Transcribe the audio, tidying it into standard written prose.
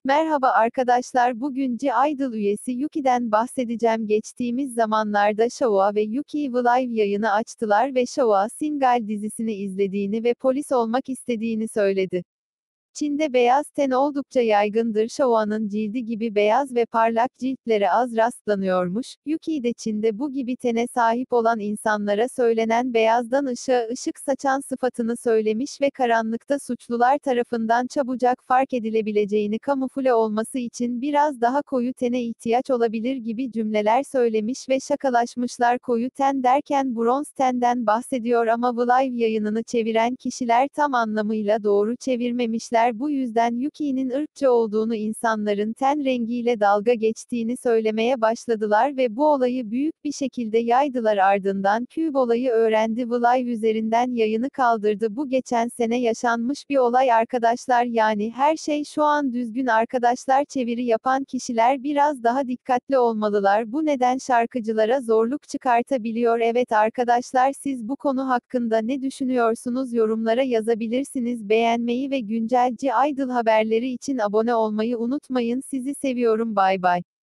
Merhaba arkadaşlar, bugün G-Idol üyesi Yuki'den bahsedeceğim. Geçtiğimiz zamanlarda Showa ve Yuki Live yayını açtılar ve Showa Singal dizisini izlediğini ve polis olmak istediğini söyledi. Çin'de beyaz ten oldukça yaygındır. Showa'nın cildi gibi beyaz ve parlak ciltlere az rastlanıyormuş. Yuki de Çin'de bu gibi tene sahip olan insanlara söylenen beyazdan ışığa ışık saçan sıfatını söylemiş ve karanlıkta suçlular tarafından çabucak fark edilebileceğini, kamufle olması için biraz daha koyu tene ihtiyaç olabilir gibi cümleler söylemiş ve şakalaşmışlar. Koyu ten derken bronz tenden bahsediyor ama Live yayınını çeviren kişiler tam anlamıyla doğru çevirmemişler. Bu yüzden Yuki'nin ırkçı olduğunu, insanların ten rengiyle dalga geçtiğini söylemeye başladılar ve bu olayı büyük bir şekilde yaydılar. Ardından Cube olayı öğrendi. Live üzerinden yayını kaldırdı. Bu geçen sene yaşanmış bir olay arkadaşlar, yani her şey şu an düzgün arkadaşlar. Çeviri yapan kişiler biraz daha dikkatli olmalılar. Bu neden şarkıcılara zorluk çıkartabiliyor. Evet arkadaşlar, siz bu konu hakkında ne düşünüyorsunuz? Yorumlara yazabilirsiniz. Beğenmeyi ve güncel G-Idol haberleri için abone olmayı unutmayın. Sizi seviyorum. Bay bay.